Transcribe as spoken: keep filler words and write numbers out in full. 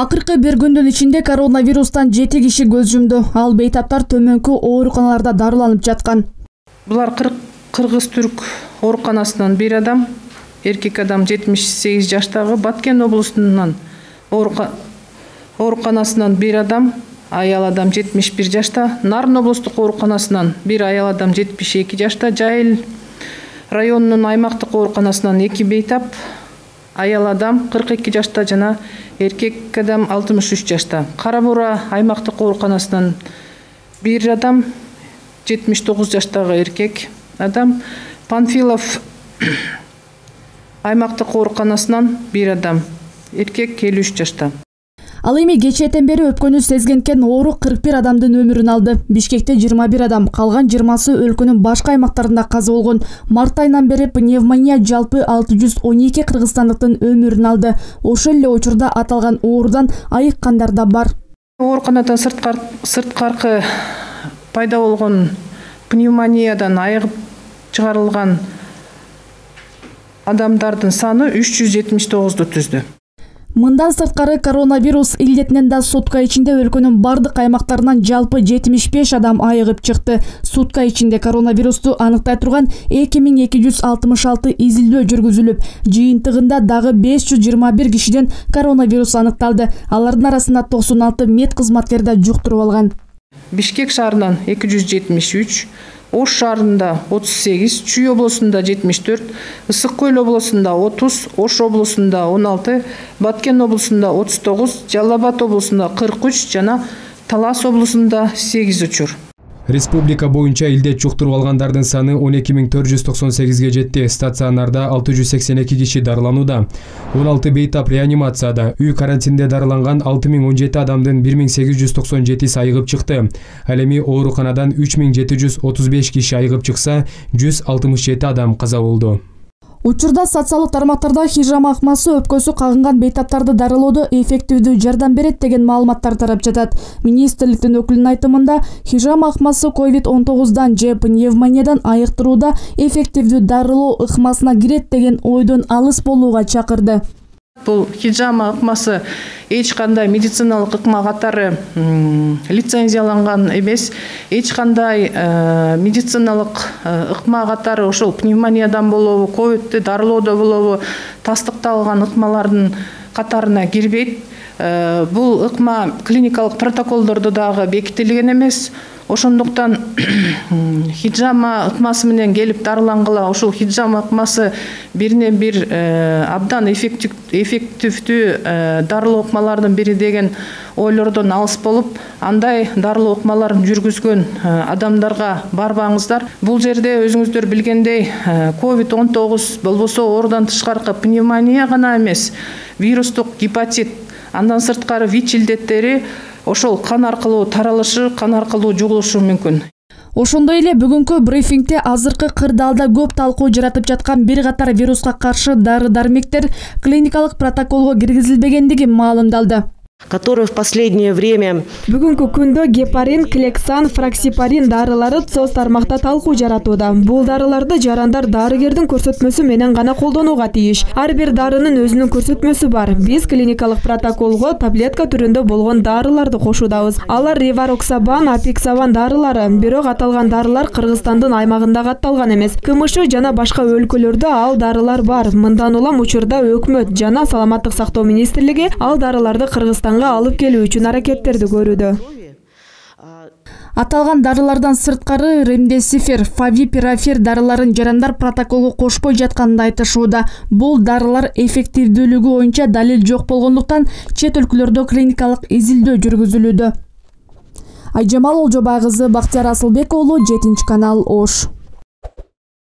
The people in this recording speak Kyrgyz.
Акыркы бир күндүн ичинде коронавирустан жети киши көз жумду. Ал бейтаптар төмөнкү ооруканаларда дарыланып жаткан. Булар Кыргыз түрк ооруканасынан бир адам, эркек адам жетимиш сегиз жаштагы, Баткен облусунан ооруканасынан бир адам, аял адам жетимиш бир жашта, Нарын облустук ооруканасынан бир аял адам жетимиш эки жашта, Жайыл районунун аймактык ооруканасынан эки бейтап, аял адам кырк эки жашта жана эркек адам алтымыш үч жашта. Кара Бура аймактык ооруканасынан бир адам, жетимиш тогуз жаштагы эркек адам, Панфилов аймактык ооруканасынан бир адам, эркек элүү үч жашта. Ал эми кечээден бери өпкөнү сезгенкен оору кырк бир адамдын өмүрүн алды. Бишкекте жыйырма бир адам, калган жыйырмасы өлкөнүн башка аймактарында каза болгон. Март айынан бери пневмония жалпы алты жүз он эки кыргызстандыктын өмүрүн алды. Ошол эле учурда аталган оорудан айыккандар да бар. Ооруканадан сырткаркы пайда болгон пневмониядан айыгып чыгарылган адамдардын саны үч жүз жетимиш тогузду түздү. Мындан сырткары коронавирус илдетинен да сутка ичинде өлкөнүн бардык аймактарынан жалпы жетимиш беш адам айыгып чыкты. Сутка ичинде коронавирусту аныктай турган эки миң эки жүз алтымыш алты изилдөө жүргүзүлүп, жыйынтыгында дагы беш жүз жыйырма бир кишиден коронавирус аныкталды. Алардын арасында токсон алты мед кызматкери да жуктуруп алган. Бишкек шаарынан эки жүз жетимиш үч, Ош шаарында отуз сегиз, Чүй облусунда жетимиш төрт, Ысык Көл облусунда отуз, Ош облусунда он алты, Баткен облусунда отуз тогуз, Жалал Абад облусунда кырк үч жана Талас облусунда сегиз учур. Республика боюнча илдет жуктуруп алгандардын саны он эки миң төрт жүз токсон сегизге жетти. Стационарда алты жүз сексен эки киши дарыланууда. он алты бейтап реанимацияда. Үй карантинде дарыланган алты миң он жети адамдын бир миң сегиз жүз токсон жетиси айыгып чыкты. Ал эми ооруканадан үч миң жети жүз отуз беш киши айыгып чыкса, жүз алтымыш жети адам каза болду. Учурда социалдык тармактарда хижама акмасы өпкөсү кагынган бейтаптарды дарылоодо эффективдүү жардам берет деген маалыматтар тарап жатат. Министрликтин өкүлүнүн айтымында, хижама акмасы ковид он тогуздан же пневмониядан айыктырууда эффективдүү дарылоо ыкмасына кирет деген ойдон алыс болууга чакырды. Бул хижама ыкмасы эч кандай медициналык ыкма катары лицензияланган эмес, эч кандай медициналык ыкма катары ошол пневмониядан болобу, ковидти дарылоодо болобу тастыкталган ыкмалардын катарына кирбейт. Бул ыкма клиникалык протоколдордо дагы бекитилген эмес. Ошондуктан хижама ыкмасы менен келип дарылангыла, ошол хижама ыкмасы бирине бир абдан эффективдүү дарылоо ыкмалардын бири деген ойлордон алыс болуп, андай дарылоо ыкмаларын жүргүзгөн адамдарга барбаңыздар. Бул жерде өзүңүздөр билгендей ковид он тогуз болбосо оорудан тышкаркы пневмония гана эмес, вирустук гепатит, андан сырткары ВИЧ илдеттери ошол кан аркылуу таралышы, кан аркылуу жугулушу мүмкүн. Ошондой эле бүгүнкү брифингде азыркы кырдаалда көп талкуу жаратып жаткан бир катар вируска каршы дары-дармектер клиникалык протоколго киргизилбегендиги маалымдалды. Которые в последнее время Бүгүнкү күндө гепарин, клексан, фраксипарин дарылары соц тармакта талкуу жаратууда. Бул дарыларды жарандар дарыгердин көрсөтмөсү менен гана колдонууга тийиш. Ар бир дарынын өзүнүн көрсөтмөсү бар. Биз клиникалык протоколго таблетка түрүндө болгон дарыларды кошуудабыз. Алар Ревароксабан, Апиксабан дарылары. Бирок аталган дарылар Кыргызстандын аймагында катталган эмес. КМШ жана башка өлкөлөрдө ал дарылар бар. Мындан улам учурда өкмөт жана саламаттык сактоо министрлиги ал дарыларды Кыргызстанга алып келүү үчүн аракеттерди көрүүдө. Аталган дарылардан сырткары ремдесифир, фавипирафир дарыларын жарандар протоколго кошпой жатканын айтышууда. Бул дарылар эффективдүүлүгү боюнча далил жок болгондуктан чет өлкөлөрдө клиникалык изилдөө жүргүзүлүүдө. Айжамал Олжобай кызы, Бактияр Асылбек уулу, жетинчи канал, Ош.